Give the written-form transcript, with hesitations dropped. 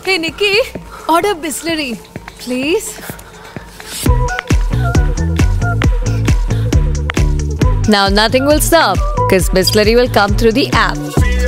Hey Nikki, order Bisleri, please. Now nothing will stop because Bisleri will come through the app.